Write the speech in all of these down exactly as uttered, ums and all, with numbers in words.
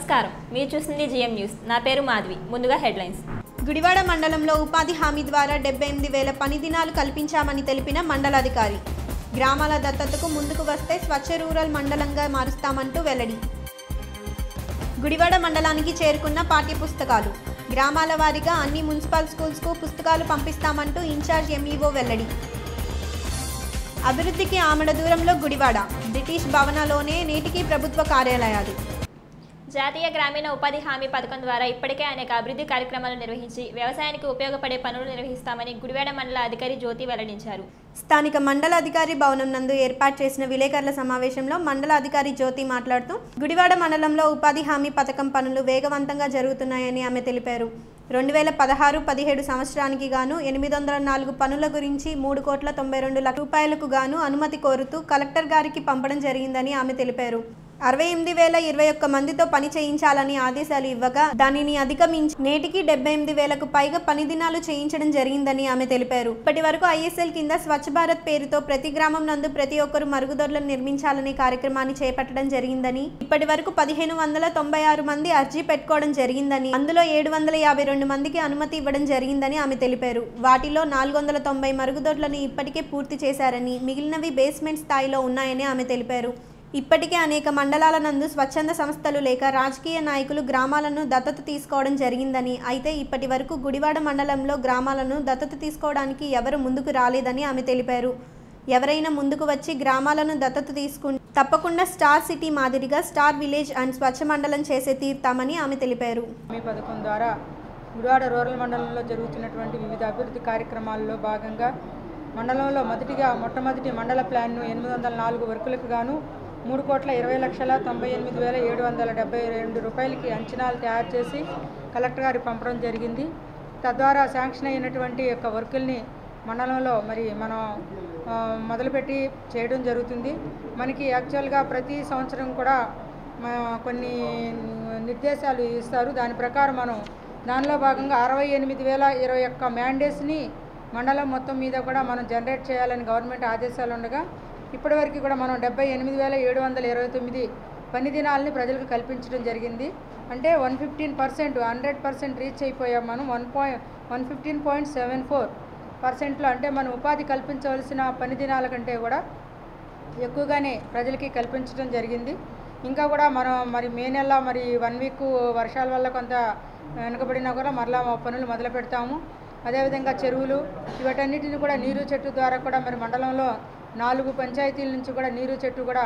నమస్కారం, మీరు చూస్తుంది జిఎం న్యూస్. నా పేరు మాధవి. ముందుగా హెడ్లైన్స్. గుడివాడ మండలంలో ఉపాధి హామీ ద్వారా డెబ్బై ఎనిమిది వేల పని దినాలు కల్పించామని తెలిపిన మండలాధికారి. గ్రామాల దత్తతకు ముందుకు వస్తే స్వచ్ఛ రూరల్ మండలంగా మారుస్తామంటూ వెల్లడి. గుడివాడ మండలానికి చేరుకున్న పాఠ్యపుస్తకాలు. గ్రామాల వారీగా అన్ని మున్సిపల్ స్కూల్స్కు పుస్తకాలు పంపిస్తామంటూ ఇన్ఛార్జ్ ఎంఈఓ వెల్లడి. అభివృద్ధికి ఆమడ దూరంలో గుడివాడ. బ్రిటిష్ భవనలోనే నేటికి ప్రభుత్వ కార్యాలయాలు. జాతీయ గ్రామీణ ఉపాధి హామీ పథకం ద్వారా ఇప్పటికే అనేక అభివృద్ధి కార్యక్రమాలు నిర్వహించి వ్యవసాయానికి ఉపయోగపడే పనులు నిర్వహిస్తామని గుడివాడ మండల అధికారి జ్యోతి వెల్లడించారు. స్థానిక మండల అధికారి భవనం నందు ఏర్పాటు చేసిన విలేకరుల సమావేశంలో మండల అధికారి జ్యోతి మాట్లాడుతూ గుడివాడ మండలంలో ఉపాధి హామీ పథకం పనులు వేగవంతంగా జరుగుతున్నాయని ఆమె తెలిపారు. రెండు వేల పదహారు పదిహేడు సంవత్సరానికి గాను ఎనిమిది వందల నాలుగు పనుల గురించి మూడు కోట్ల తొంభై రెండు లక్షల రూపాయలకు గాను అనుమతి కోరుతూ కలెక్టర్ గారికి పంపడం జరిగిందని ఆమె తెలిపారు. అరవై ఎనిమిది వేల ఇరవై ఒక్క మందితో పని చేయించాలని ఆదేశాలు ఇవ్వగా దానిని అధిగమించి నేటికి డెబ్బై ఎనిమిది వేలకు పైగా పని దినాలు చేయించడం జరిగిందని ఆమె తెలిపారు. ఇప్పటి వరకు ఐఎస్ఎల్ కింద స్వచ్ఛ భారత్ పేరుతో ప్రతి గ్రామం నందు ప్రతి ఒక్కరు మరుగుదొడ్లను నిర్మించాలనే కార్యక్రమాన్ని చేపట్టడం జరిగిందని, ఇప్పటి వరకు పదిహేను వందల తొంభై ఆరు మంది అర్జీ పెట్టుకోవడం జరిగిందని, అందులో ఏడు వందల యాభై రెండు మందికి అనుమతి ఇవ్వడం జరిగిందని ఆమె తెలిపారు. వాటిలో నాలుగు వందల తొంభై మరుగుదొడ్లను ఇప్పటికే పూర్తి చేశారని, మిగిలినవి బేస్మెంట్ స్థాయిలో ఉన్నాయని ఆమె తెలిపారు. ఇప్పటికే అనేక మండలాల నందు స్వచ్ఛంద సంస్థలు లేక రాజకీయ నాయకులు గ్రామాలను దత్తత తీసుకోవడం జరిగిందని, అయితే ఇప్పటి వరకు గుడివాడ మండలంలో గ్రామాలను దత్తత తీసుకోవడానికి ఎవరు ముందుకు రాలేదని ఆమె తెలిపారు. ఎవరైనా ముందుకు వచ్చి గ్రామాలను దత్తత తీసుకుంటే తప్పకుండా స్టార్ సిటీ మాదిరిగా స్టార్ విలేజ్ అండ్ స్వచ్ఛ మండలం చేసే తీర్తామని ఆమె తెలిపారు. ఈ పథకం ద్వారా గుడివాడ రూరల్ మండలంలో జరుగుతున్నటువంటి వివిధ అభివృద్ధి కార్యక్రమాల్లో భాగంగా మండలంలో మొదటిగా మొట్టమొదటి మండల ప్లాన్ను ఎనిమిది వందల నాలుగు వర్కులకు గాను మూడు కోట్ల ఇరవై లక్షల తొంభై ఎనిమిది వేల ఏడు వందల డెబ్బై రెండు రూపాయలకి అంచనాలు తయారు చేసి కలెక్టర్ గారికి పంపడం జరిగింది. తద్వారా శాంక్షన్ అయినటువంటి యొక్క వర్కుల్ని మండలంలో మరి మనం మొదలుపెట్టి చేయడం జరుగుతుంది. మనకి యాక్చువల్గా ప్రతి సంవత్సరం కూడా కొన్ని నిర్దేశాలు ఇస్తారు. దాని ప్రకారం మనం దానిలో భాగంగా అరవై ఎనిమిది వేల ఇరవై ఒక్క మ్యాండేట్స్ని మండలం మొత్తం మీద కూడా మనం జనరేట్ చేయాలని గవర్నమెంట్ ఆదేశాలు ఉండగా ఇప్పటివరకు కూడా మనం డెబ్బై ఎనిమిది వేల ఏడు వందల ఇరవై తొమ్మిది పని దినాలని ప్రజలకు కల్పించడం జరిగింది. అంటే one fifteen percent hundred percent reach అయిపోయాం మనం. One point one fifteen point seven four పర్సెంట్లో అంటే మనం ఉపాధి కల్పించవలసిన పని దినాల కంటే కూడా ఎక్కువగానే ప్రజలకి కల్పించడం జరిగింది. ఇంకా కూడా మనం మరి మే నెల మరి వన్ వీక్ వర్షాల వల్ల కొంత వెనుకబడినా కూడా మరలా పనులు మొదలు పెడతాము. అదేవిధంగా చెరువులు వీటన్నిటిని కూడా నీరు చెట్టు ద్వారా కూడా మరి మండలంలో నాలుగు పంచాయతీల నుంచి కూడా నీరు చెట్టు కూడా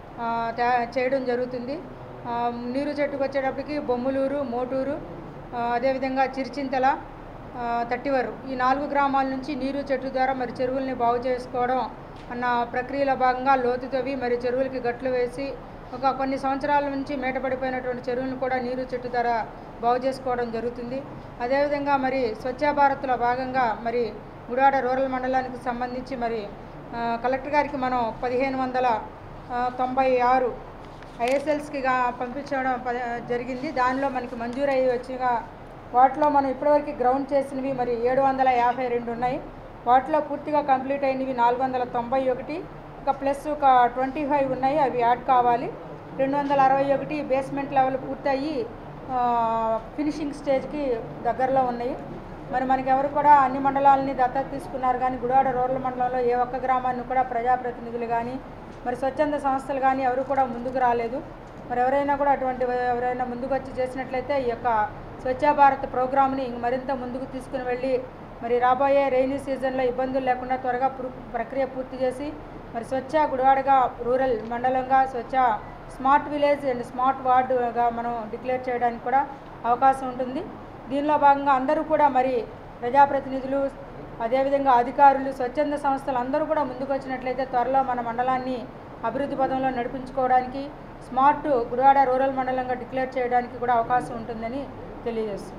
చేయడం జరుగుతుంది. నీరు చెట్టుకు వచ్చేటప్పటికి బొమ్మలూరు, మోటూరు, అదేవిధంగా చిరిచింతల, తట్టివరు ఈ నాలుగు గ్రామాల నుంచి నీరు చెట్టు ద్వారా మరి చెరువుల్ని బాగు చేసుకోవడం అన్న ప్రక్రియలో భాగంగా లోతు తవ్వి మరి చెరువులకి గట్లు వేసి ఒక కొన్ని సంవత్సరాల నుంచి మేటపడిపోయినటువంటి చెరువులను కూడా నీరు చెట్టు ద్వారా బాగు చేసుకోవడం జరుగుతుంది. అదేవిధంగా మరి స్వచ్ఛ భారత్లో భాగంగా మరి గుడివాడ రూరల్ మండలానికి సంబంధించి మరి కలెక్టర్ గారికి మనం పదిహేను వందల తొంభై ఆరు ఐఎస్ఎల్స్కి పంపించడం జరిగింది. దానిలో మనకి మంజూరు అయ్యి వచ్చిన వాటిలో మనం ఇప్పటివరకు గ్రౌండ్ చేసినవి మరి ఏడు వందల యాభై రెండు ఉన్నాయి. వాటిలో పూర్తిగా కంప్లీట్ అయినవి నాలుగు వందల తొంభై ఒకటి, ఇంకా ప్లస్ ఒక ట్వంటీ ఫైవ్ ఉన్నాయి, అవి యాడ్ కావాలి. రెండు వందల అరవై ఒకటి బేస్మెంట్ లెవెల్ పూర్తయ్యి ఫినిషింగ్ స్టేజ్కి దగ్గరలో ఉన్నాయి. మరి మనకి ఎవరు కూడా అన్ని మండలాలని దత్తత తీసుకున్నారు, కానీ గుడివాడ రూరల్ మండలంలో ఏ ఒక్క గ్రామాన్ని కూడా ప్రజాప్రతినిధులు కానీ మరి స్వచ్ఛంద సంస్థలు కానీ ఎవరు కూడా ముందుకు రాలేదు. మరి ఎవరైనా కూడా అటువంటి ఎవరైనా ముందుకు వచ్చి చేసినట్లయితే ఈ యొక్క స్వచ్ఛ భారత్ ప్రోగ్రామ్ని మరింత ముందుకు తీసుకుని వెళ్ళి మరి రాబోయే రైనీ సీజన్లో ఇబ్బందులు లేకుండా త్వరగా ప్రక్రియ పూర్తి చేసి మరి స్వచ్ఛ గుడివాడగా రూరల్ మండలంగా స్వచ్ఛ స్మార్ట్ విలేజ్ అండ్ స్మార్ట్ వార్డుగా మనం డిక్లేర్ చేయడానికి కూడా అవకాశం ఉంటుంది. దీనిలో భాగంగా అందరూ కూడా మరి ప్రజాప్రతినిధులు, అదేవిధంగా అధికారులు, స్వచ్ఛంద సంస్థలు అందరూ కూడా ముందుకు వచ్చినట్లయితే త్వరలో మన మండలాన్ని అభివృద్ధి పథంలో నడిపించుకోవడానికి స్మార్ట్ గుడివాడ రూరల్ మండలంగా డిక్లేర్ చేయడానికి కూడా అవకాశం ఉంటుందని తెలియజేస్తుంది.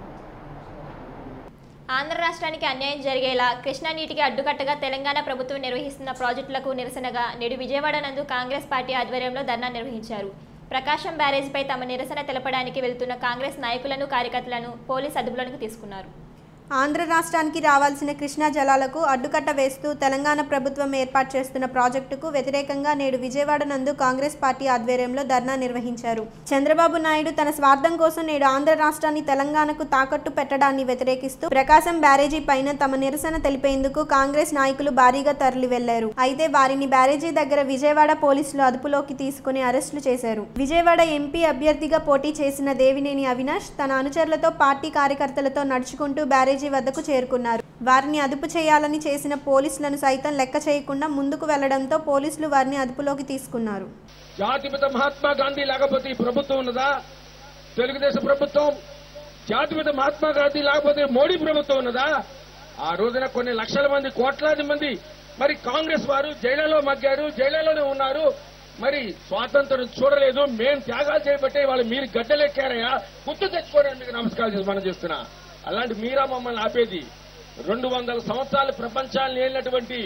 ఆంధ్ర రాష్ట్రానికి అన్యాయం జరిగేలా కృష్ణా నీటికి అడ్డుకట్టగా తెలంగాణ ప్రభుత్వం నిర్వహిస్తున్న ప్రాజెక్టులకు నిరసనగా నేడు విజయవాడ నందు కాంగ్రెస్ పార్టీ ఆధ్వర్యంలో ధర్నా నిర్వహించారు. ప్రకాశం బ్యారేజ్పై తమ నిరసన తెలపడానికి వెళ్తున్న కాంగ్రెస్ నాయకులను, కార్యకర్తలను పోలీస్ అదుపులోకి తీసుకున్నారు. ఆంధ్ర రాష్ట్రానికి రావాల్సిన కృష్ణా జలాలకు అడ్డుకట్ట వేస్తూ తెలంగాణ ప్రభుత్వం ఏర్పాటు చేస్తున్న ప్రాజెక్టుకు వ్యతిరేకంగా నేడు విజయవాడ నందు కాంగ్రెస్ పార్టీ ఆధ్వర్యంలో ధర్నా నిర్వహించారు. చంద్రబాబు నాయుడు తన స్వార్థం కోసం నేడు ఆంధ్ర రాష్ట్రాన్ని తెలంగాణకు తాకట్టు పెట్టడాన్ని వ్యతిరేకిస్తూ ప్రకాశం బ్యారేజీ పైన తమ నిరసన తెలిపేందుకు కాంగ్రెస్ నాయకులు భారీగా తరలి వెళ్లారు. అయితే వారిని బ్యారేజీ దగ్గర విజయవాడ పోలీసులు అదుపులోకి తీసుకుని అరెస్టులు చేశారు. విజయవాడ ఎంపీ అభ్యర్థిగా పోటీ చేసిన దేవినేని అవినాష్ తన అనుచరులతో పార్టీ కార్యకర్తలతో నడుచుకుంటూ బ్యారేజీ వద్దకు చేరుకున్నారు. వారిని అదుపు చేయాలని చేసిన పోలీసులను సైతం లెక్క చేయకుండా ముందుకు వెళ్లడంతో పోలీసులు వారిని అదుపులోకి తీసుకున్నారు. జాతిపిత మహాత్మా గాంధీ లేకపోతే ఈ ప్రభుత్వం ఉన్నదా? తెలుగుదేశం ప్రభుత్వం. జాతిపిత మహాత్మా గాంధీ లేకపోతే మోడీ ప్రభుత్వం ఉన్నదా? ఆ రోజున కొన్ని లక్షల మంది కోట్లాది మంది మరి కాంగ్రెస్ వారు జైళ్లలో మగ్గారు, జైళ్లలోనే ఉన్నారు. మరి స్వాతంత్రం చూడలేదు, మేం త్యాగాలు చేయబట్టే వాళ్ళు మీరు గడ్డలెక్కారయ్యా, గుర్తు తెచ్చుకోవడానికి మీకు నమస్కారం చేసి మనం చేస్తున్నా. అలాంటి మీరా మమ్మల్ని ఆపేది? రెండు వందల సంవత్సరాలు ప్రపంచాన్ని ఏలినటువంటి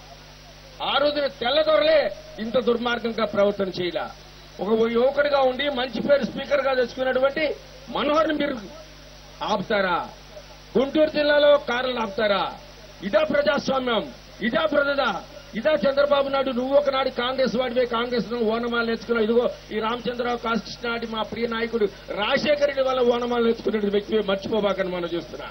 ఆ రోజున తెల్లదొరలే ఇంత దుర్మార్గంగా ప్రవర్తన చేయాల. ఒక యువకుడిగా ఉండి మంచి పేరు స్పీకర్ గా తెచ్చుకున్నటువంటి మనోహర్ని మీరు ఆపుతారా? గుంటూరు జిల్లాలో కార్లను ఆపుతారా? ఇదా ప్రజాస్వామ్యం? ఇదా ప్రజద? ఇదా చంద్రబాబు నాయుడు? నువ్వు ఒకనాడు కాంగ్రెస్ వాడివే, కాంగ్రెస్ ఓనమాలు నేర్చుకున్నావు. ఇదిగో ఈ రామచంద్రరావు కాశకృష్ణ నాటి మా ప్రియ నాయకుడు రాజశేఖర రెడ్డి వల్ల ఓనమాలు నేర్చుకునే వ్యక్తి మర్చిపోబాకని మనం చూస్తున్నాం.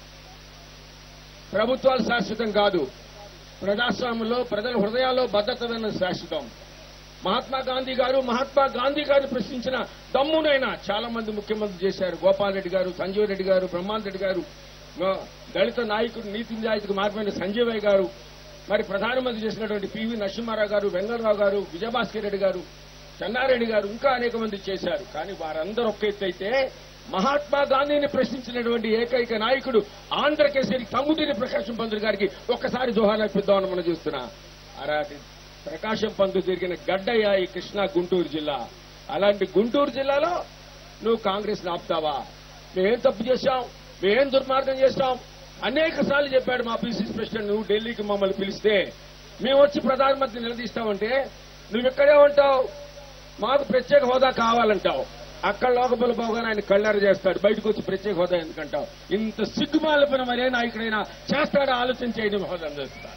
ప్రభుత్వాలు శాశ్వతం కాదు. ప్రజాస్వామ్యంలో ప్రజల హృదయాల్లో భద్రతమైన శాశ్వతం. మహాత్మా గాంధీ గారు మహాత్మా గాంధీ గారిని ప్రశ్నించిన దమ్మునైనా చాలా మంది ముఖ్యమంత్రి చేశారు. గోపాల్ రెడ్డి గారు, సంజీవ్ రెడ్డి గారు, బ్రహ్మాన్ రెడ్డి గారు, దళిత నాయకుడు నీతి నిజాయితీకి మార్పైన సంజయ్ గారు, మరి ప్రధానమంత్రి చేసినటువంటి పివి నరసింహారావు గారు, వెంగళరావు గారు, విజయభాస్కర్ రెడ్డి గారు, చెన్నారెడ్డి గారు, ఇంకా అనేక మంది చేశారు. కానీ వారందరూ ఒక్క ఎత్తైతే మహాత్మా గాంధీని ప్రశ్నించినటువంటి ఏకైక నాయకుడు ఆంధ్రకేసరి తమ్ముడిని ప్రకాశం పంతులు గారికి ఒక్కసారి జోహార్ అర్పిద్దామని మనం చూస్తున్నా. అలాంటి ప్రకాశం పంతులు తిరిగిన గడ్డయ్య ఈ కృష్ణా గుంటూరు జిల్లా. అలాంటి గుంటూరు జిల్లాలో నువ్వు కాంగ్రెస్ ఆపుతావా? మేమేం తప్పు చేశాం? మేమేం దుర్మార్గం చేశాం? అనేక సార్లు చెప్పాడు మా పీసీసీ ప్రెసిడెంట్. నువ్వు ఢిల్లీకి మమ్మల్ని పిలిస్తే మేము వచ్చి ప్రధానమంత్రి నిలదీస్తామంటే నువ్వు ఇక్కడే ఉంటావు, మాకు ప్రత్యేక హోదా కావాలంటావు. అక్కడ లోకబల బాబుగా ఆయన కళ్ళారు చేస్తాడు, బయటకు వచ్చి ప్రత్యేక హోదా ఎందుకంటావు? ఇంత సిగ్గుమాలిపోయిన మరే నాయకుడైనా చేస్తాడా? ఆలోచన చేయడం హోదా చేస్తాడు.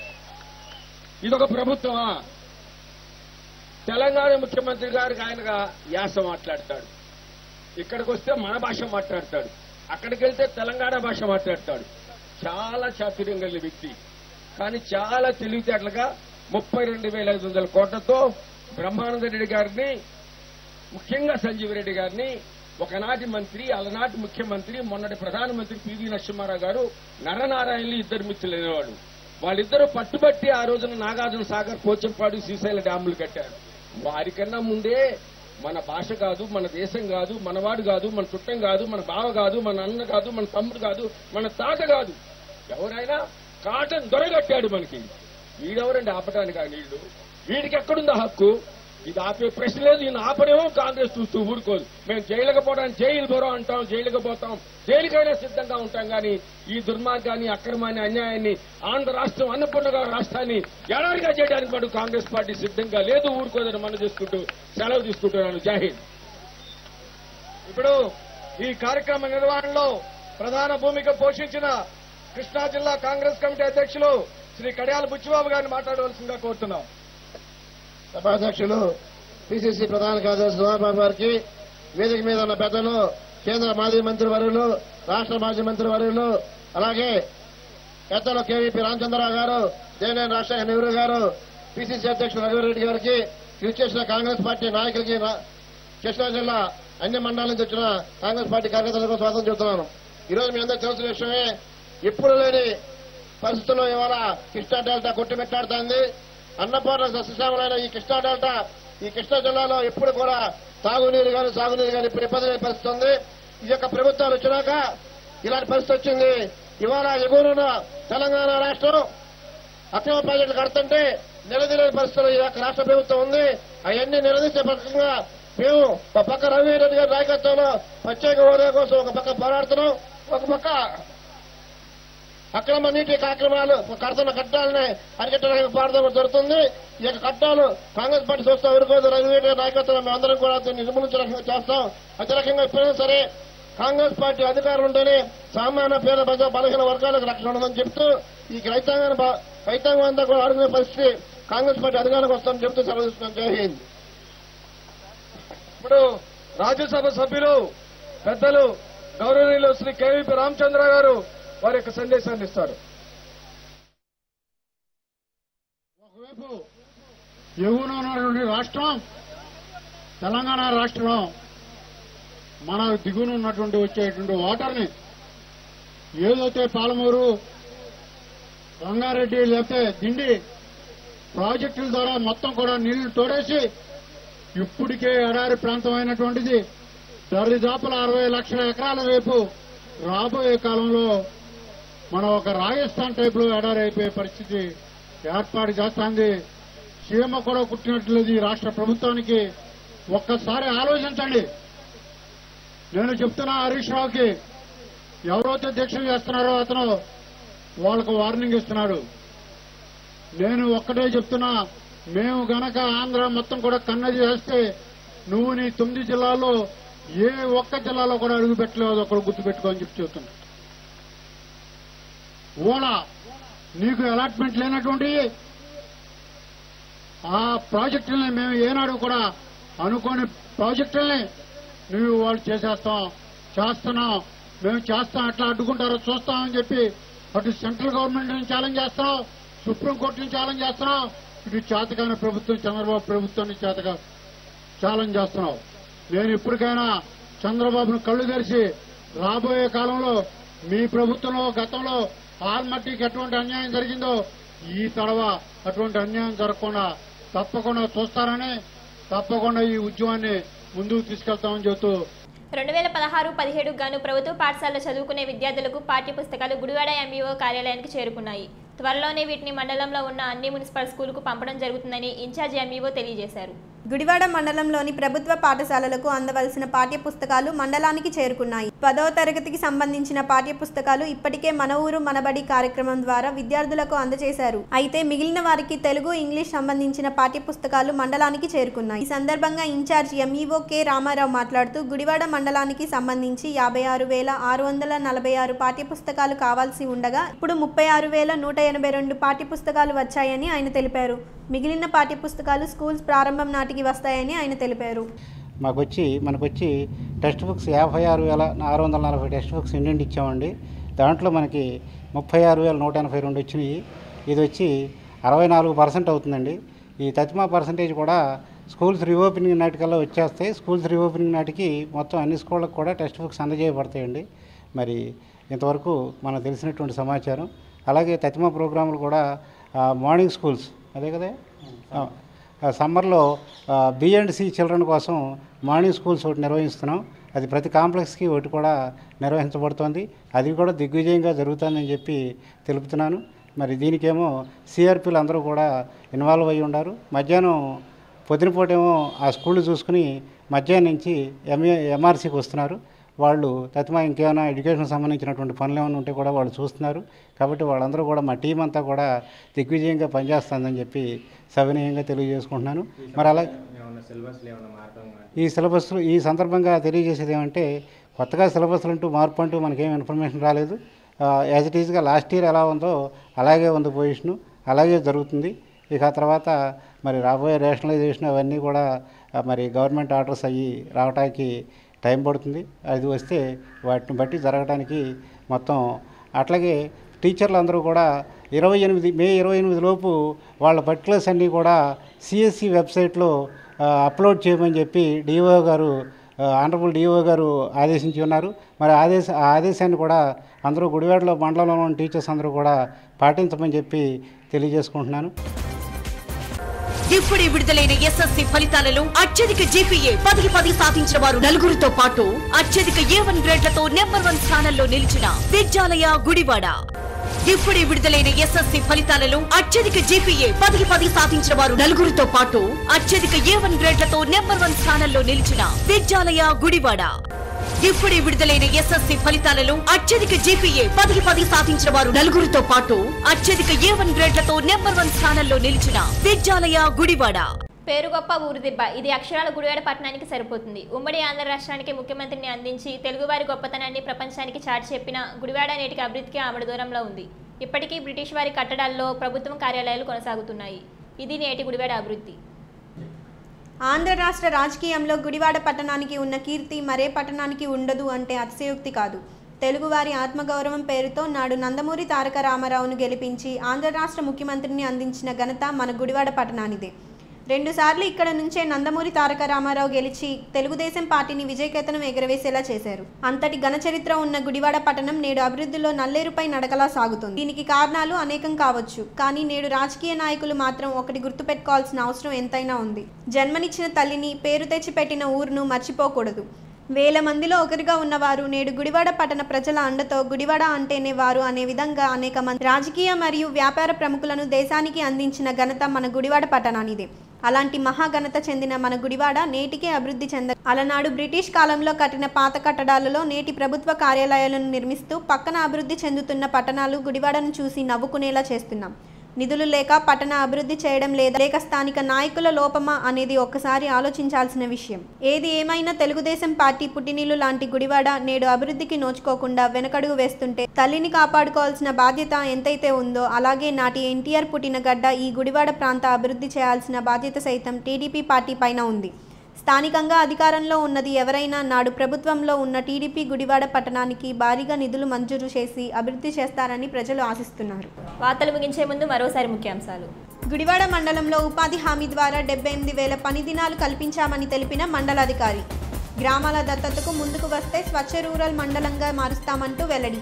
ఇదొక ప్రభుత్వమా? తెలంగాణ ముఖ్యమంత్రి గారికి ఆయనగా యాస మాట్లాడతాడు, ఇక్కడికి వస్తే మన భాష మాట్లాడతాడు, అక్కడికి వెళ్తే తెలంగాణ భాష మాట్లాడతాడు. చాలా చాతుర్యం కలిగిన వ్యక్తి. కానీ చాలా తెలివితేటలుగా ముప్పై రెండు వేల ఐదు వందల కోట్లతో బ్రహ్మానంద రెడ్డి గారిని, ముఖ్యంగా సంజీవ్ రెడ్డి గారిని, ఒకనాటి మంత్రి అలనాటి ముఖ్యమంత్రి మొన్నటి ప్రధానమంత్రి పివి నరసింహారావు గారు నరనారాయణలు ఇద్దరు మిత్రులైనవాడు. వాళ్ళిద్దరూ పట్టుబట్టి ఆ రోజున నాగార్జున సాగర్, పోచంపాడు, శ్రీశైల డ్యాములు కట్టారు. వారికన్నా ముందే మన భాష కాదు, మన దేశం కాదు, మనవాడు కాదు, మన చుట్టం కాదు, మన బావ కాదు, మన అన్న కాదు, మన తమ్ముడు కాదు, మన తాత కాదు, ఎవరైనా కాటన్ దొరగట్టాడు మనకి. వీడెవరండి ఆపటానికి? ఆ నీళ్లు వీడికి ఎక్కడుందా హక్కు? ఇది ఆపే ప్రశ్న లేదు. ఈయన ఆపనేమో కాంగ్రెస్ చూస్తూ ఊరుకోదు. మేము జైలుకి పోవడానికి జైలు బోరో అంటాం, జైలుకి పోతాం, జైలుకైనా సిద్ధంగా ఉంటాం. కానీ ఈ దుర్మార్గాన్ని, అక్రమాన్ని, అన్యాయాన్ని ఆంధ్ర రాష్ట్రం అన్నపూర్ణ రాష్ట్రాన్ని ఎడారిగా చేయడానికి మటు కాంగ్రెస్ పార్టీ సిద్ధంగా లేదు, ఊరుకోదని మనం చేసుకుంటూ సెలవు తీసుకుంటున్నాను. జై హింద్. ఇప్పుడు ఈ కార్యక్రమ నిర్వహణలో ప్రధాన భూమిక పోషించిన కృష్ణా జిల్లా కాంగ్రెస్ కమిటీ అధ్యక్షులు శ్రీ కడియాల బుచ్చిబాబు గారిని మాట్లాడవలసిందిగా కోరుతున్నాం. సభాధ్యక్షులు పిసిసి ప్రధాన కార్యదర్శి సుధాబాబు గారికి, వేదిక మీద ఉన్న పెద్దలు, కేంద్ర మాజీ మంత్రి వర్యులు, రాష్ట్ర మాజీ మంత్రి వర్యులు, అలాగే పెద్దలు కేవీపీ రామచంద్రరావు గారు, దేవినేని రాజశేఖర నెహ్రూ గారు, పిసిసి అధ్యక్షులు రఘువీరెడ్డి గారికి, చేసిన కాంగ్రెస్ పార్టీ నాయకులకి, కృష్ణా జిల్లా అన్ని మండలాల నుంచి వచ్చిన కాంగ్రెస్ పార్టీ కార్యకర్తలకు స్వాగతం చెబుతున్నాను. ఈరోజు మీ అందరూ తెలిసిన విషయమే, ఇప్పుడు లేని పరిస్థితుల్లో ఇవాళ కృష్ణా డెల్టా కొట్టుమిట్టాడుతోంది. అన్నపూర్ణ సస్యశ్యామలైన ఈ కృష్ణా డెల్టా, ఈ కృష్ణా జిల్లాలో ఎప్పుడు కూడా తాగునీరు కానీ సాగునీరు కానీ ఇప్పుడు ఇబ్బంది లేని పరిస్థితి ఉంది. ఈ యొక్క ప్రభుత్వాలు వచ్చినాక ఇలాంటి పరిస్థితి వచ్చింది. ఇవాళ ఎగురున్న తెలంగాణ రాష్ట్రం అక్రమ ప్రాజెక్టులు కడుతుంటే నిలదీలేని పరిస్థితులు ఈ యొక్క రాష్ట్ర ప్రభుత్వం ఉంది. అవన్నీ నిలదీసే పక్షంగా మేము ఒక పక్క రఘువీరెడ్డి గారి నాయకత్వంలో ప్రత్యేక హోదా కోసం ఒక పక్క పోరాడుతున్నాం, ఒక పక్క అక్రమ నీటి కార్యక్రమాలు కడుతున్న కట్టాలని అరికట్టడానికి పోరాటం జరుగుతుంది. ఈ యొక్క కట్టాలు కాంగ్రెస్ పార్టీ చూస్తా ఊరుకోదు. రఘువీరెడ్డి నాయకత్వం మేము అందరం కూడా దీన్ని నిర్మూలించే రకంగా చేస్తాం. అదే రకంగా ఎప్పుడైనా సరే కాంగ్రెస్ పార్టీ అధికారులు ఉంటేనే సామాన్య పేద ప్రజా బలహీన వర్గాలకు రక్షణ ఉండదని చెప్తూ ఈ రైతాంగాన్ని రైతాంగం అంతా కూడా ఆడుకునే పరిస్థితి కాంగ్రెస్ పార్టీ అధికారానికి వస్తామని చెప్తూ సెలవు తీసుకున్నాం. జై హింద్. ఇప్పుడు రాజ్యసభ సభ్యులు పెద్దలు గౌరవనీయులు శ్రీ కేవీపీ రామచంద్ర గారు వారి యొక్క సందేశాన్ని ఇస్తారు. ఒకవైపు ఎగువన ఉన్నటువంటి రాష్ట్రం తెలంగాణ రాష్ట్రం, మన దిగువన ఉన్నటువంటి వచ్చేటువంటి వాటర్ని ఏదైతే పాలమూరు, రంగారెడ్డి లేకపోతే దిండి ప్రాజెక్టుల ద్వారా మొత్తం కూడా నీళ్లు తోడేసి ఇప్పటికే ఎడారి ప్రాంతం అయినటువంటిది దరిదాపుల అరవై లక్షల ఎకరాల వైపు రాబోయే కాలంలో మనం ఒక రాజస్థాన్ టైప్ లో ఎడారి అయిపోయే పరిస్థితి ఏర్పాటు చేస్తోంది. చీమ కూడా కుట్టినట్లేదు ఈ రాష్ట్ర ప్రభుత్వానికి. ఒక్కసారి ఆలోచించండి. నేను చెప్తున్నా హరీష్ రావుకి, ఎవరైతే దీక్ష చేస్తున్నారో అతను వాళ్ళకు వార్నింగ్ ఇస్తున్నాడు. నేను ఒక్కటే చెప్తున్నా, మేము గనక ఆంధ్ర మొత్తం కూడా కన్నది చేస్తే నువ్వు నీ తొమ్మిది జిల్లాల్లో ఏ ఒక్క జిల్లాలో కూడా అడుగు పెట్టలేదు, ఒకరు గుర్తుపెట్టుకో అని చెప్పి చెప్తున్నా. ఓలా నీకు అలాట్మెంట్ లేనటువంటి ఆ ప్రాజెక్టుల్ని మేము ఏనాడు కూడా అనుకోని ప్రాజెక్టుల్ని నువ్వు వాళ్ళు చేసేస్తాం చేస్తున్నాం మేము చేస్తాం, ఎట్లా అడ్డుకుంటారో చూస్తామని చెప్పి అటు సెంట్రల్ గవర్నమెంట్ ని ఛాలెంజ్ చేస్తున్నాం, సుప్రీంకోర్టుని ఛాలెంజ్ చేస్తున్నాం, ఇటు చేతకాని ప్రభుత్వం చంద్రబాబు ప్రభుత్వాన్ని చేతగా ఛాలెంజ్ చేస్తున్నాం. నేను ఇప్పటికైనా చంద్రబాబును కళ్ళు తెరిచి రాబోయే కాలంలో మీ ప్రభుత్వంలో గతంలో ఆల్మట్టికి ఎటువంటి అన్యాయం జరిగిందో ఈ తడవ అటువంటి అన్యాయం జరగకుండా తప్పకుండా చూస్తారని, తప్పకుండా ఈ ఉద్యమాన్ని ముందుకు తీసుకెళ్తామని చెబుతూ రెండు వేల పదహారు పదిహేడు గాను ప్రభుత్వ పాఠశాలలో చదువుకునే విద్యార్థులకు పాఠ్య పుస్తకాలు గుడివాడ ఎంఈఓ కార్యాలయానికి చేరుకున్నాయి. త్వరలోనే వీటిని మండలంలో ఉన్న అన్ని మున్సిపల్ స్కూలుకు పంపడం జరుగుతుందని ఇన్ఛార్జ్ ఎంఈఓ తెలియజేశారు. గుడివాడ మండలంలోని ప్రభుత్వ పాఠశాలలకు అందవలసిన పాఠ్య పుస్తకాలు మండలానికి చేరుకున్నాయి. పదవ తరగతికి సంబంధించిన పాఠ్య పుస్తకాలు ఇప్పటికే మన ఊరు మనబడి కార్యక్రమం ద్వారా విద్యార్థులకు అందజేశారు. అయితే మిగిలిన వారికి తెలుగు, ఇంగ్లీష్ సంబంధించిన పాఠ్య పుస్తకాలు మండలానికి చేరుకున్నాయి. ఈ సందర్భంగా ఇన్ఛార్జ్ ఎంఈఓ కె రామారావు మాట్లాడుతూ గుడివాడ మండలానికి సంబంధించి యాభై ఆరు వేల ఆరు వందల నలభై ఆరు పాఠ్య పుస్తకాలు కావాల్సి ఉండగా ఇప్పుడు ముప్పై ఆరు వేల నూట ఎనభై రెండు పాఠ్య పుస్తకాలు వచ్చాయని ఆయన తెలిపారు. మిగిలిన పాఠ్య పుస్తకాలు స్కూల్స్ ప్రారంభం నాటికి వస్తాయని ఆయన తెలిపారు. మాకు వచ్చి మనకు వచ్చి టెక్స్ట్ బుక్స్ యాభై ఆరు వేల ఆరు వందల నలభై టెక్స్ట్ బుక్స్ ఇండియన్ ఇచ్చామండి. దాంట్లో మనకి ముప్పై ఆరు వేల నూట ఎనభై రెండు వచ్చినాయి. ఇది వచ్చి అరవై నాలుగు పర్సెంట్ అవుతుందండి. ఈ తత్మా పర్సంటేజ్ కూడా స్కూల్స్ రీఓపెనింగ్ నాటికల్లా వచ్చేస్తాయి. స్కూల్స్ రీఓపెనింగ్ నాటికి మొత్తం అన్ని స్కూళ్ళకు కూడా టెక్స్ట్ బుక్స్ అందజేయబడతాయండి. మరి ఇంతవరకు మనకు తెలిసినటువంటి సమాచారం. అలాగే తత్మా ప్రోగ్రాములు కూడా మార్నింగ్ స్కూల్స్ అదే కదా సమ్మర్లో బి అండ్ సి చిల్డ్రన్ కోసం మార్నింగ్ స్కూల్స్ ఒకటి నిర్వహిస్తున్నాం. అది ప్రతి కాంప్లెక్స్కి ఒకటి కూడా నిర్వహించబడుతోంది. అది కూడా దిగ్విజయంగా జరుగుతుందని చెప్పి తెలుపుతున్నాను. మరి దీనికేమో సిఆర్పీలు అందరూ కూడా ఇన్వాల్వ్ అయ్యి ఉన్నారు. మధ్యాహ్నం పొద్దునపూటేమో ఆ స్కూళ్ళు చూసుకుని మధ్యాహ్నం నుంచి ఎంఏ ఎంఆర్సీకి వస్తున్నారు. వాళ్ళు తత్మా ఇంకేమైనా ఎడ్యుకేషన్ సంబంధించినటువంటి పనులు ఏమైనా ఉంటే కూడా వాళ్ళు చూస్తున్నారు. కాబట్టి వాళ్ళందరూ కూడా మా టీం అంతా కూడా దిగ్విజయంగా పనిచేస్తుందని చెప్పి సవినయంగా తెలియజేసుకుంటున్నాను. మరి అలా ఈ సిలబస్ ఈ సందర్భంగా తెలియజేసేది ఏమంటే కొత్తగా సిలబస్లు అంటూ మార్పు అంటూ మనకేం ఇన్ఫర్మేషన్ రాలేదు. యాజ్ ఇట్ ఈజ్గా లాస్ట్ ఇయర్ ఎలా ఉందో అలాగే ఉంది పొజిషను, అలాగే జరుగుతుంది. ఇక ఆ తర్వాత మరి రాబోయే రేషనలైజేషన్ అవన్నీ కూడా మరి గవర్నమెంట్ ఆర్డర్స్ అయ్యి రావడానికి టైం పడుతుంది. అది వస్తే వాటిని బట్టి జరగడానికి మొత్తం అట్లాగే టీచర్లు అందరూ కూడా ఇరవై ఎనిమిది మే ఇరవై ఎనిమిది లోపు వాళ్ళ పర్టికులర్స్ అన్నీ కూడా సిఎస్సి వెబ్సైట్లో అప్లోడ్ చేయమని చెప్పి డిఓ గారు ఆనరబుల్ డిఓ గారు ఆదేశించి ఉన్నారు. మరి ఆదేశ ఆ ఆదేశాన్ని కూడా అందరూ గుడివాడలో మండలంలో ఉన్న టీచర్స్ అందరూ కూడా పాటించమని చెప్పి తెలియజేసుకుంటున్నాను. ఇప్పుడే విడుదలైన ఎస్ఎస్సి ఫలితాలలో అత్యధిక జీపీఏ పదికి పది సాధించిన వారు నలుగురితో పాటు అత్యధిక ఏ వన్ గ్రేడ్లతో నెంబర్ వన్ స్థానంలో నిలిచిన విద్యాలయ గుడివాడ. ఇప్పుడే విడుదలైన ఎస్ఎస్సి ఫలితాలలో అత్యధిక జీపీఏ పదికి పది సాధించిన వారు నలుగురితో పాటు అత్యధిక ఏ వన్ గ్రేడ్లతో నెంబర్ వన్ స్థానంలో నిలిచిన విద్యాలయ గుడివాడ. ఇప్పుడే విడుదలైన ఎస్ఎస్సి ఫలితాలలో అత్యధిక జీపీఏ పదికి పది సాధించిన వారు నలుగురితో పాటు అత్యధిక ఏ వన్ గ్రేడ్లతో నెంబర్ వన్ స్థానంలో నిలిచిన విద్యాలయ గుడివాడ. పేరు గొప్ప ఊరిదిబ్బ ఇది అక్షరాల గుడివాడ పట్టణానికి సరిపోతుంది. ఉమ్మడి ఆంధ్ర రాష్ట్రానికి ముఖ్యమంత్రిని అందించి తెలుగువారి గొప్పతనాన్ని ప్రపంచానికి చాటి చెప్పిన గుడివాడ నేటికి అభివృద్ధికి ఆమడ దూరంలో ఉంది. ఇప్పటికీ బ్రిటిష్ వారి కట్టడాల్లో ప్రభుత్వం కార్యాలయాలు కొనసాగుతున్నాయి. ఇది నేటి గుడివాడ అభివృద్ధి. ఆంధ్ర రాష్ట్ర రాజకీయంలో గుడివాడ పట్టణానికి ఉన్న కీర్తి మరే పట్టణానికి ఉండదు అంటే అతిశయోక్తి కాదు. తెలుగువారి ఆత్మగౌరవం పేరుతో నాడు నందమూరి తారక రామారావును గెలిపించి ఆంధ్ర రాష్ట్ర ముఖ్యమంత్రిని అందించిన ఘనత మన గుడివాడ పట్టణానిదే. రెండుసార్లు ఇక్కడ నుంచే నందమూరి తారక రామారావు గెలిచి తెలుగుదేశం పార్టీని విజయకేతనం ఎగరవేసేలా చేశారు. అంతటి ఘన చరిత్ర ఉన్న గుడివాడ పట్టణం నేడు అభివృద్ధిలో నల్లేరుపై నడకలా సాగుతుంది. దీనికి కారణాలు అనేకం కావచ్చు, కానీ నేడు రాజకీయ నాయకులు మాత్రం ఒకటి గుర్తుపెట్టుకోవాల్సిన అవసరం ఎంతైనా ఉంది. జన్మనిచ్చిన తల్లిని, పేరు తెచ్చి పెట్టిన ఊరును మర్చిపోకూడదు. వేల మందిలో ఒకరిగా ఉన్నవారు నేడు గుడివాడ పట్టణ ప్రజల అండతో గుడివాడ అంటేనే వారు అనే విధంగా అనేక మంది రాజకీయ మరియు వ్యాపార ప్రముఖులను దేశానికి అందించిన ఘనత మన గుడివాడ పట్టణానిదే. అలాంటి మహాఘనత చెందిన మన గుడివాడ నేటికే అభివృద్ధి చెంద అలనాడు బ్రిటిష్ కాలంలో కట్టిన పాత కట్టడాలలో నేటి ప్రభుత్వ కార్యాలయాలను నిర్మిస్తూ పక్కన అభివృద్ధి చెందుతున్న పట్టణాలు గుడివాడను చూసి నవ్వుకునేలా చేస్తున్నాం. నిధులు లేక పట్టణ అభివృద్ధి చేయడం లేదా లేక స్థానిక నాయకుల లోపమా అనేది ఒక్కసారి ఆలోచించాల్సిన విషయం. ఏది ఏమైనా తెలుగుదేశం పార్టీ పుట్టినీళ్లు లాంటి గుడివాడ నేడు అభివృద్ధికి నోచుకోకుండా వెనకడుగు వేస్తుంటే తల్లిని కాపాడుకోవాల్సిన బాధ్యత ఎంతైతే ఉందో అలాగే నాటి ఎన్టీఆర్ పుట్టిన గడ్డ ఈ గుడివాడ ప్రాంత అభివృద్ధి చేయాల్సిన బాధ్యత సైతం టీడీపీ పార్టీ పైన ఉంది. స్థానికంగా అధికారంలో ఉన్నది ఎవరైనా నాడు ప్రభుత్వంలో ఉన్న టీడీపీ గుడివాడ పట్టణానికి భారీగా నిధులు మంజూరు చేసి అభివృద్ధి చేస్తారని ప్రజలు ఆశిస్తున్నారు. వార్తలు ముగించే ముందు మరోసారి ముఖ్యాంశాలు. గుడివాడ మండలంలో ఉపాధి హామీ ద్వారా డెబ్బై ఎనిమిది వేల పని దినాలు కల్పించామని తెలిపిన మండలాధికారి. గ్రామాల దత్తతకు ముందుకు వస్తే స్వచ్ఛ రూరల్ మండలంగా మారుస్తామంటూ వెల్లడి.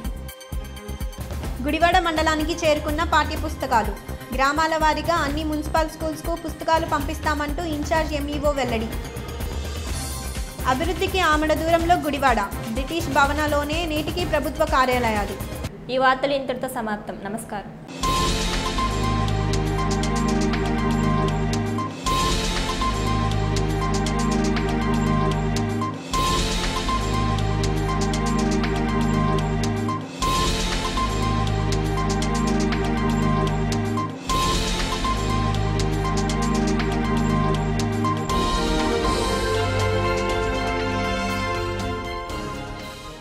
గుడివాడ మండలానికి చేరుకున్న పాఠ్య పుస్తకాలు. గ్రామాల వారీగా అన్ని మున్సిపల్ స్కూల్స్కు పుస్తకాలు పంపిస్తామంటూ ఇన్ఛార్జ్ ఎంఈఓ వెల్లడి. అభివృద్ధికి ఆమడ దూరంలో గుడివాడ, బ్రిటిష్ భవనాలోనే నేటికి ప్రభుత్వ కార్యాలయాలు. ఈ వార్తలు ఇంతటితో సమాప్తం. నమస్కారం.